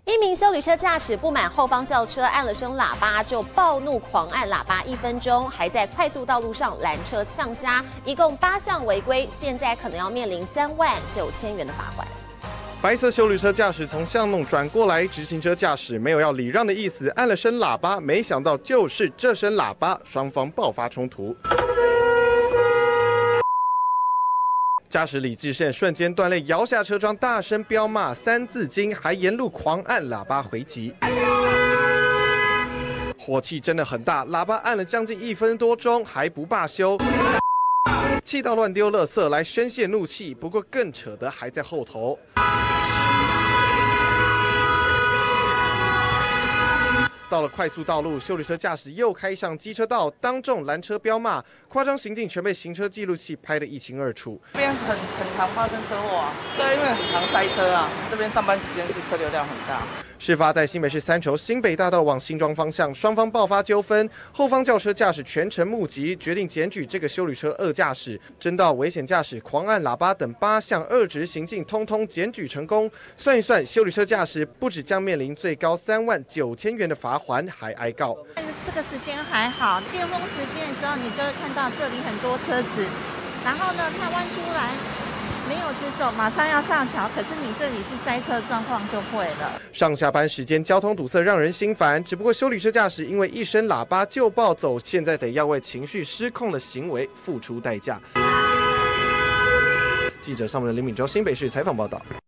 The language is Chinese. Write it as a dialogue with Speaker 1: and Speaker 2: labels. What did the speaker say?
Speaker 1: 一名休旅车驾驶不满后方轿车按了声喇叭，就暴怒狂按喇叭1分钟，还在快速道路上拦车呛瞎，一共8项违规，现在可能要面临3万9千元的罚款。
Speaker 2: 白色休旅车驾驶从巷弄转过来，直行车驾驶没有要礼让的意思，按了声喇叭，没想到就是这声喇叭，双方爆发冲突。驾驶理智线瞬间断裂，摇下车窗，大声飙骂3字经，还沿路狂按喇叭回击。火气真的很大，喇叭按了将近1分多钟还不罢休，气到乱丢垃圾来宣泄怒气。不过更扯的还在后头。到了快速道路，休旅车驾驶又开上机车道，当众拦车飙骂，夸张行径全被行车记录器拍得一清二楚。
Speaker 3: 这边很常发生车祸啊，对，因为很常塞车啊。这边上班时间是车流量很大。
Speaker 2: 事发在新北市三重新北大道往新庄方向，双方爆发纠纷，后方轿车驾驶全程目击，决定检举这个休旅车恶驾驶，真到危险驾驶、狂按喇叭等8项恶质行径，通通检举成功。算一算，休旅车驾驶不只将面临最高3万9千元的罚款，还挨告。
Speaker 4: 这个时间还好，巅峰时间的时候，你就会看到这里很多车子，然后呢，它弯出来。没有直走，马上要上桥，可是你这里是塞车状况就会了。
Speaker 2: 上下班时间交通堵塞让人心烦，只不过休旅车驾驶因为一声喇叭就暴走，现在得要为情绪失控的行为付出代价。记者上门的林敏洲新北市采访报道。